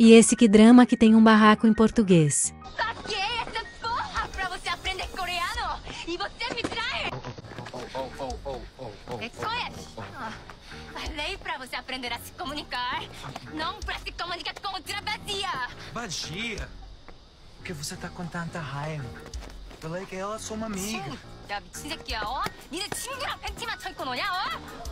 E esse que drama que tem um barraco em português. Saquei essa porra pra você aprender coreano! E você me trai! Isso é! Falei pra você aprender a se comunicar, não pra se comunicar com outra vazia! Vazia? Por que você tá com tanta raiva? Falei que ela é sua amiga. 야 미친 새끼야 어? 니네 친구랑 팬티만 쳐 입고 노냐 어?